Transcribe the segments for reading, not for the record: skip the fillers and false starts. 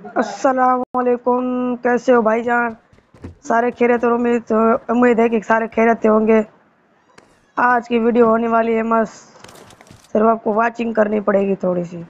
अस्सलामुअलैकुम। कैसे हो भाईजान? सारे खैरियत और उम्मीद है कि सारे खैरियत होंगे। आज की वीडियो होने वाली है मस्त, सिर्फ आपको वाचिंग करनी पड़ेगी थोड़ी सी।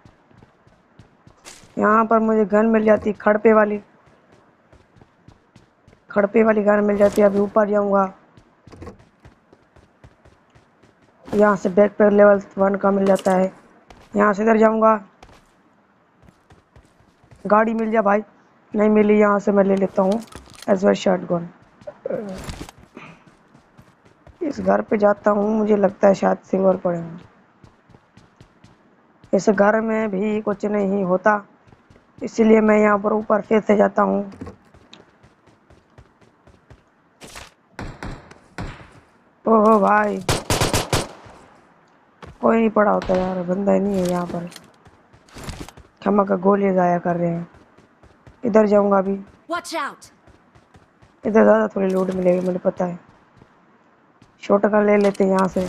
यहाँ पर मुझे गन मिल जाती, खड़पे वाली गन मिल जाती है। अभी ऊपर जाऊँगा, यहाँ से बैक पैक लेवल 1 का मिल जाता है। यहाँ से इधर जाऊँगा, गाड़ी मिल जा भाई। नहीं मिली, यहाँ से मैं ले लेता हूँ एसवाई शॉटगन। इस घर पे जाता हूँ, मुझे लगता है शायद सिल्वर पड़े हैं। इस घर में भी कुछ नहीं होता, इसलिए मैं यहाँ पर ऊपर फिर से जाता हूँ। ओहो भाई, कोई नहीं पड़ा होता यार, बंदा ही नहीं है यहाँ पर। क्षमा का गोली जाया कर रहे हैं। इधर जाऊँगा अभी, इधर ज़्यादा थोड़ी लूट मिलेगी, मुझे पता है। शॉटगन ले लेते हैं यहाँ से।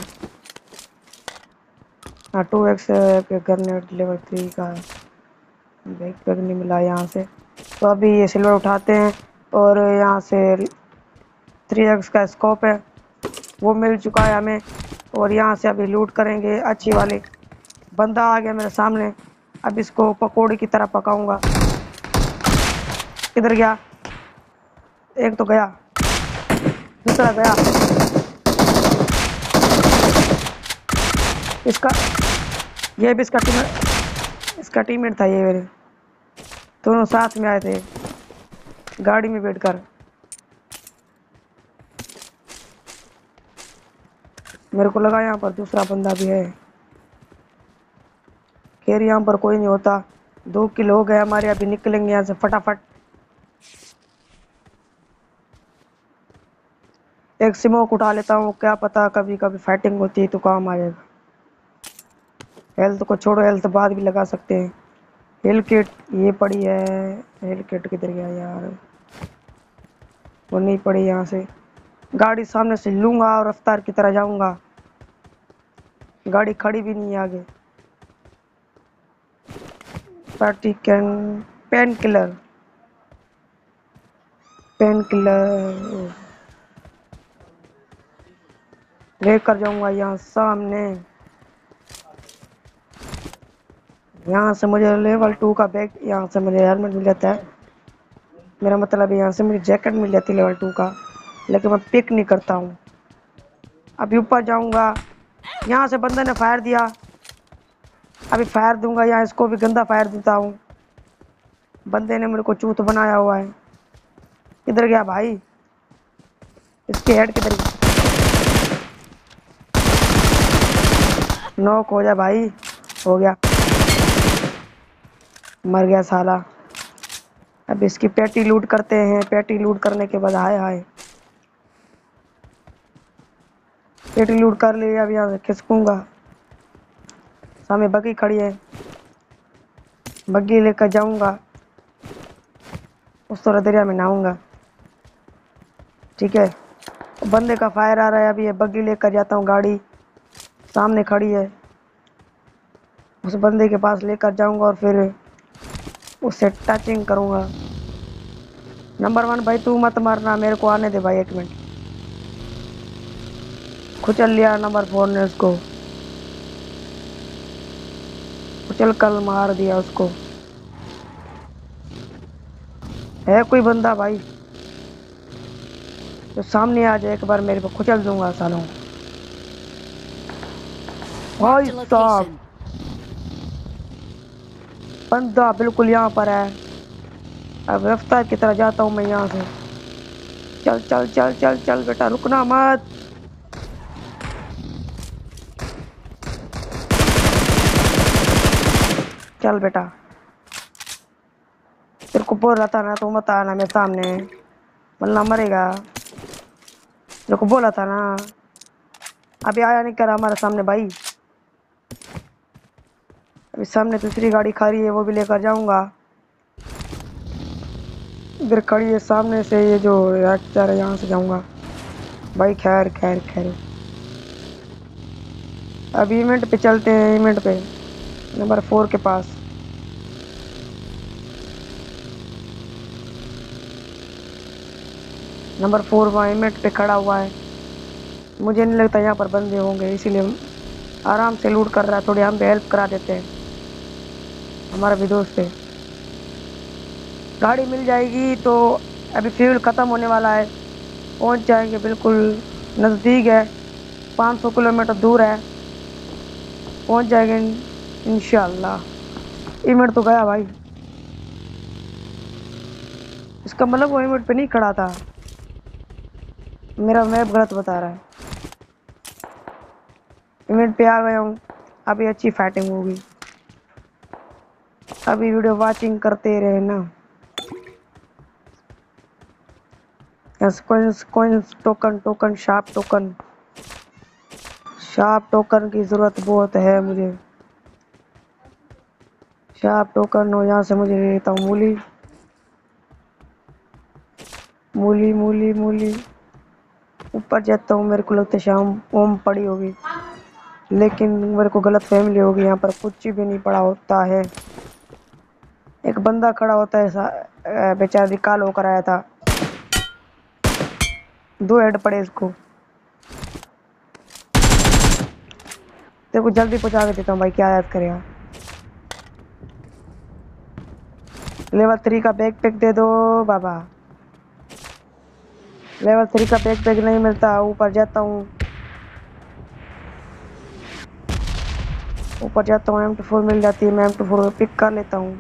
हाँ 2x गन्नेट लेवल 3 का बैक पैक नहीं मिला यहाँ से, तो अभी ये सिल्वर उठाते हैं। और यहाँ से 3x का स्कोप है, वो मिल चुका है हमें। और यहाँ से अभी लूट करेंगे अच्छी वाली। बंदा आ गया मेरे सामने, अब इसको पकौड़े की तरह पकाऊंगा। किधर गया? एक तो गया, दूसरा गया। इसका ये भी इसका टीममेट था। ये मेरे दोनों साथ में आए थे गाड़ी में बैठकर। मेरे को लगा यहाँ पर दूसरा बंदा भी है। खैर यहाँ पर कोई नहीं होता। 2 किल हो गए हमारे, अभी निकलेंगे यहाँ से फटाफट। एक स्मोक उठा लेता हूँ, क्या पता कभी कभी फाइटिंग होती है तो काम आ जाएगा। हेल्थ को छोड़ो, हेल्थ बाद भी लगा सकते हैं। हेल किट ये पड़ी है। हेल किट किधर गया यार? वो नहीं पड़ी। यहाँ से गाड़ी सामने से लूंगा और रफ्तार की तरह जाऊंगा। गाड़ी खड़ी भी नहीं है आगे। पार्टी कैन पेन किलर लेकर जाऊंगा यहाँ सामने। यहाँ से मुझे लेवल 2 का बैग, यहाँ से मुझे हेलमेट मिल जाता है। मेरा मतलब यहाँ से मुझे जैकेट मिल जाती है लेवल 2 का, लेकिन मैं पिक नहीं करता हूँ। अभी ऊपर जाऊंगा, यहाँ से बंदे ने फायर दिया, अभी फायर दूंगा। यहाँ इसको भी गंदा फायर देता हूँ। बंदे ने मेरे को चूत बनाया हुआ है। किधर गया भाई? इसके हेड किधर गया? नॉक हो जा भाई। हो गया, मर गया साला। अब इसकी पेटी लूट करते हैं। पेटी लूट करने के बाद हाय हाय, पेटी लूट कर ली। अब यहाँ से खिसकूंगा। सामने बग्गी खड़ी है, बग्गी लेकर जाऊंगा, उस तरह दरिया में नहाऊंगा। ठीक है, बंदे का फायर आ रहा है। अभी ये बग्गी लेकर जाता हूँ, गाड़ी सामने खड़ी है। उस बंदे के पास लेकर जाऊंगा और फिर उससे टचिंग करूंगा। नंबर 1 भाई तू मत मारना, मेरे को आने दे भाई 1 मिनट। खुचल लिया नंबर 4 ने उसको, कुचल कल मार दिया उसको। है कोई बंदा भाई तो सामने आ जाए, एक बार मेरे को खुचल दूंगा सालों। भाई साहब, बंदा बिल्कुल यहाँ पर है। अब रफ्तार की तरह जाता हूँ मैं यहाँ से। चल चल चल चल चल बेटा, रुकना मत। चल बेटा, तेरे को बोल रहा था ना तू मत आना मेरे सामने, वरना मरेगा। तेरे को बोला था ना। अभी आया नहीं कर हमारे सामने भाई। अभी सामने दूसरी गाड़ी खड़ी है, वो भी लेकर जाऊंगा। इधर खड़ी है सामने से, ये जो रास्ता है यहाँ से जाऊंगा भाई। खैर खैर खैर, अब इवेंट पे चलते हैं। इवेंट पे नंबर 4 के पास। नंबर 4 वाइमेट पे खड़ा हुआ है। मुझे नहीं लगता यहाँ पर बंदे होंगे, इसीलिए आराम से लूट कर रहा है। थोड़ी हम भी हेल्प करा देते हैं, हमारा भी दोस्त है। गाड़ी मिल जाएगी तो अभी फ्यूल ख़त्म होने वाला है, पहुँच जाएंगे। बिल्कुल नज़दीक है, 500 किलोमीटर दूर है, पहुँच जाएंगे इंशाल्लाह। इवेंट तो गया भाई, इसका मतलब वो इवेंट पे नहीं खड़ा था, मेरा मैप गलत बता रहा है। इवेंट पे आ गया हूँ, अभी अच्छी फाइटिंग होगी। अभी वीडियो वाचिंग करते रहे ना। Yes, coins coins, token token, sharp token. Sharp token की ज़रूरत बहुत है मुझे। शार्प टोकन हो, यहाँ से मुझे लेता हूँ मूली मूली मूली मूली। ऊपर जाता हूँ, मेरे को लगता है शाम ओम पड़ी होगी, लेकिन मेरे को गलत फैमिली होगी। यहाँ पर कुछ भी नहीं पड़ा होता है। एक बंदा खड़ा होता है, बेचारा रिकॉल होकर आया था। 2 हेड पड़े इसको। तेरे को जल्दी पहुंचा के देता हूँ भाई, क्या याद करेगा। लेवल 3 का बैग पैक दे दो बाबा। लेवल 3 का बैग पैक नहीं मिलता। ऊपर जाता हूँ, ऊपर जाता हूँ, M24 मिल जाती है, मैं M24 पिक कर लेता हूँ।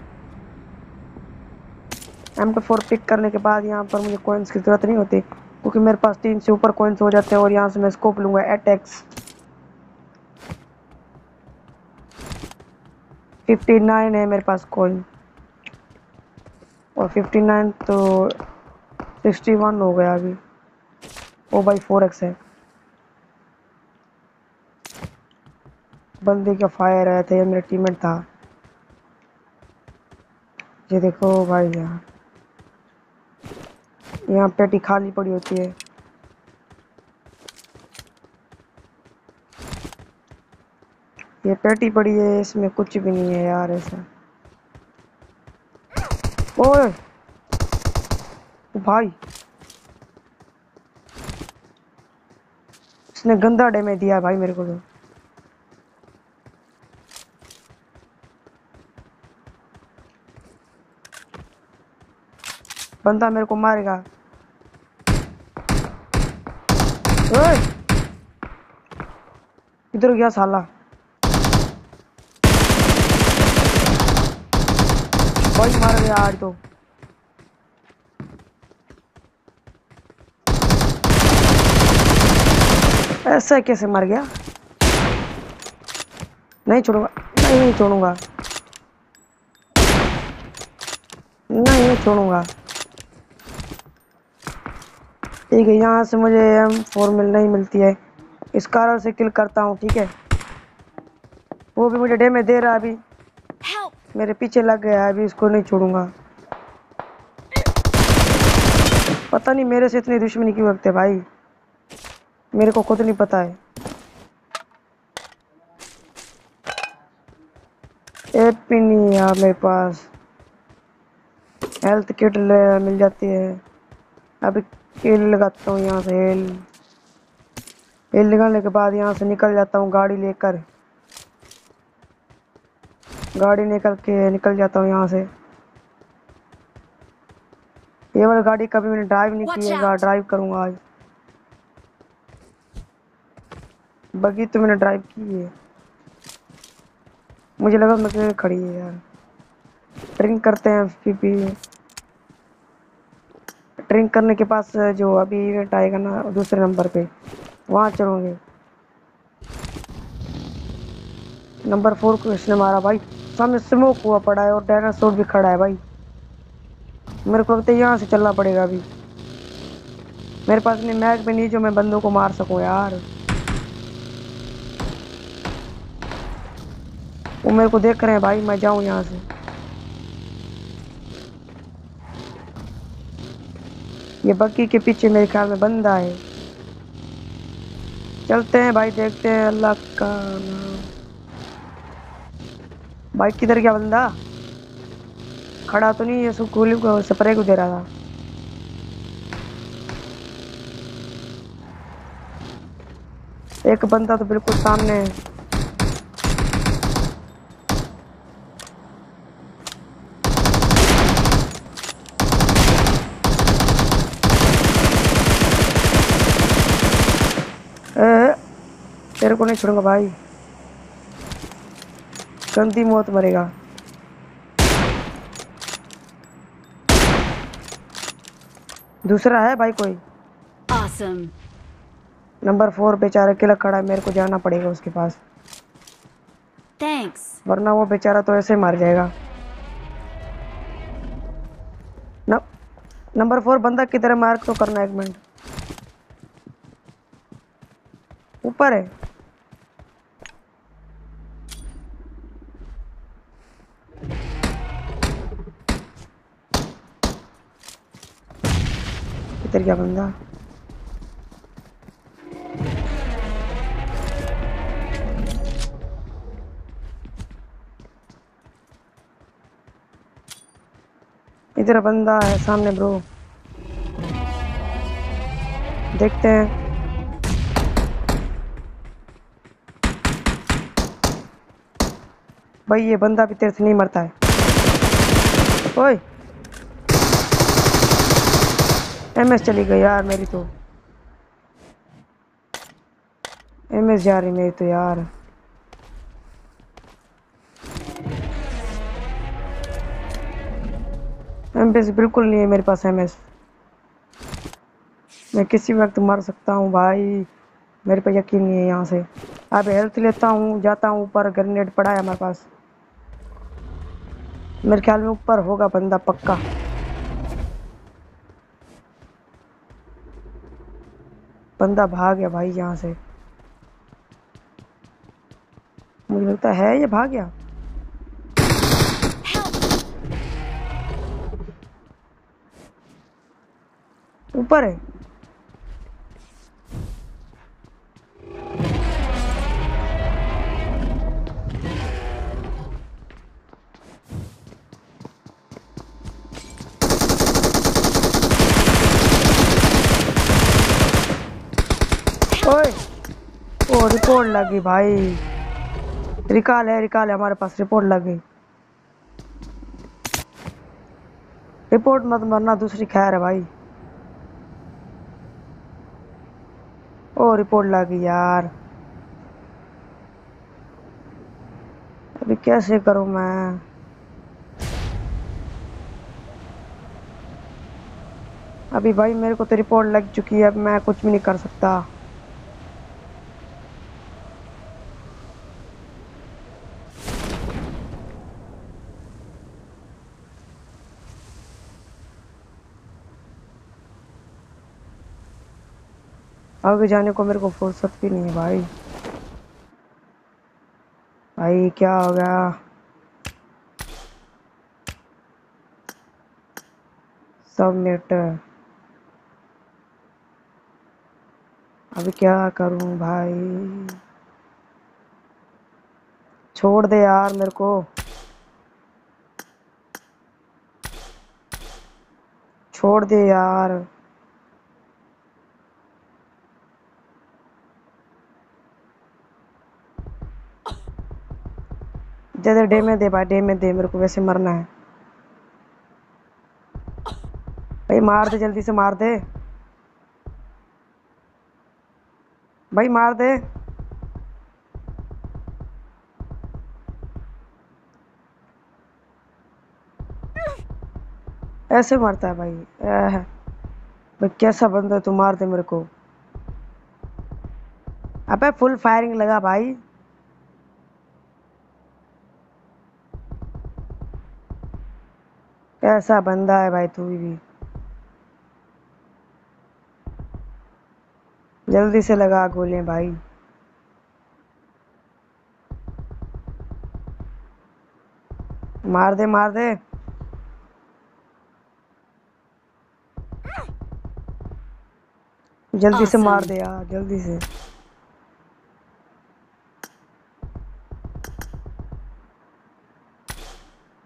M24 पिक करने के बाद यहाँ पर मुझे कॉइन्स की ज़रूरत नहीं होती, क्योंकि मेरे पास 3 से ऊपर कॉइन्स हो जाते हैं। और यहाँ से मैं स्कोप लूँगा एटेक्स। 59 है मेरे पास कॉइन, और 59 तो 61 हो गया अभी। ओ भाई 4x है। बंदे का फायर आया था, ये मेरा टीममेट था। ये देखो भाई, यहाँ पेटी खाली पड़ी होती है। ये पेटी पड़ी है, इसमें कुछ भी नहीं है यार ऐसा। ओए भाई, इसने गंदा डैमेज दिया भाई मेरे को तो। बंदा मेरे को मारेगा। ओए इधर गया साला। भाई मार गया आज तो। ऐसा कैसे मर गया। नहीं छोड़ूंगा, नहीं छोड़ूंगा, नहीं छोड़ूंगा। ठीक है, यहाँ से मुझे M4 नहीं मिलती है, इस कारण से किल करता हूँ। ठीक है, वो भी मुझे डैमेज दे रहा है अभी, मेरे पीछे लग गया है अभी, इसको नहीं छोड़ूंगा। पता नहीं मेरे से इतनी दुश्मनी क्यों रखते भाई, मेरे को खुद नहीं पता है। एपी नहीं यार मेरे पास। हेल्थ किट मिल जाती है। अभी हेल लगाता हूँ यहाँ से। हेल लगाने के बाद यहाँ से निकल जाता हूँ गाड़ी लेकर। गाड़ी निकल जाता हूँ यहाँ से। ये वाली गाड़ी कभी मैंने ड्राइव नहीं की है, ड्राइव करूँगा आज। बगी तो मैंने ड्राइव की है, मुझे लगा मुझे खड़ी है यार। ड्रिंक करते हैं पीपी। ड्रिंक करने के पास जो अभी इवेंट आएगा ना दूसरे नंबर पे, वहाँ चलोगे। नंबर 4 को इसने मारा भाई, सामने स्मोक हुआ पड़ा है और डायनासोर भी खड़ा है भाई। मेरे को लगता है यहाँ से चलना पड़ेगा अभी। मेरे पास नहीं मैग भी नहीं जो मैं बंदों को मार सकूं यार। वो मेरे को देख रहे हैं भाई, मैं जाऊं यहाँ से। ये बग्गी के पीछे मेरे ख्याल में बंदा है। चलते हैं भाई, देखते हैं अल्लाह का नाम। भाई किधर गया बंदा, खड़ा तो नहीं है, गोली को स्प्रे को दे रहा था। एक बंदा तो बिल्कुल सामने है। ए, तेरे को नहीं छोड़ूंगा भाई, गंदी मौत मरेगा। दूसरा है भाई कोई? Awesome. नंबर 4 बेचारा अकेला खड़ा है, मेरे को जाना पड़ेगा उसके पास, Thanks. वरना वो बेचारा तो ऐसे मर जाएगा। न, नंबर 4 बंदा किधर है, मार्क तो करना, 1 मिनट। ऊपर है। किधर गया बंदा? इधर बंदा है सामने ब्रो, देखते हैं। भाई ये बंदा भी तेरे से नहीं मरता है। ओए, एमएस चली गई यार मेरी तो, एमएस जा रही मेरी तो यार। एमएस बिल्कुल नहीं है मेरे पास, एमएस मैं किसी वक्त मर सकता हूँ भाई, मेरे पे यकीन नहीं है। यहाँ से अब हेल्थ लेता हूँ, जाता हूँ ऊपर, ग्रेनेड पड़ा है हमारे पास, मेरे ख्याल में ऊपर होगा बंदा पक्का। बंदा भाग गया भाई यहाँ से, मुझे लगता है ये भाग गया। ऊपर है। ओए, ओ रिपोर्ट लगी भाई, रिकॉल है हमारे पास, रिपोर्ट लग गई। रिपोर्ट मत मरना, दूसरी खैर है भाई। ओ रिपोर्ट लग गई यार, अभी कैसे करूं मैं? अभी भाई मेरे को तो रिपोर्ट लग चुकी है, अब मैं कुछ भी नहीं कर सकता। आगे जाने को मेरे को फुर्सत भी नहीं है भाई। भाई क्या हो गया? सबमिट। अभी क्या करूं भाई? छोड़ दे यार मेरे को, छोड़ दे यार। दे दे, डे में दे भाई, डे में दे, मेरे को वैसे मरना है भाई। मार दे, जल्दी से मार दे भाई, मार दे। ऐसे मरता है भाई? भाई कैसा बंदा है तू, मार दे मेरे को। अबे फुल फायरिंग लगा भाई। कैसा बंदा है भाई तू भी, जल्दी से लगा गोलियां भाई। मार दे, मार दे, जल्दी से मार Awesome. दे यार, जल्दी से।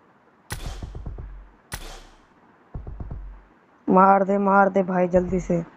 मार दे भाई, जल्दी से।